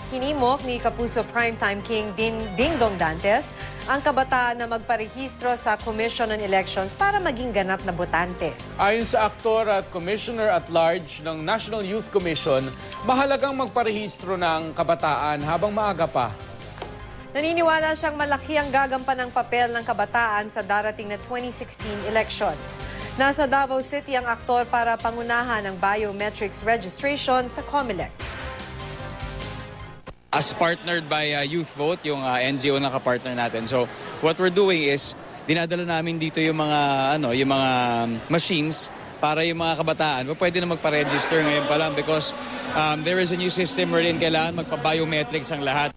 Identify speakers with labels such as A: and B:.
A: Hinimok ni Kapuso Primetime King Dingdong Dantes ang kabataan na magparehistro sa Commission on Elections para maging ganap na botante.
B: Ayon sa aktor at Commissioner at Large ng National Youth Commission, mahalagang magparehistro ng kabataan habang maaga pa.
A: Naniniwala siyang malaki ang gagampan ng papel ng kabataan sa darating na 2016 elections. Nasa Davao City ang aktor para pangunahan ng biometrics registration sa COMELEC.
C: As partnered by Youth Vote, yung NGO na kapartner natin. So what we're doing is dinadala namin dito yung mga machines para yung mga kabataan pwede na magpa-register ngayon pa lang because there is a new system wherein kailangan magpa-biometrics ang lahat.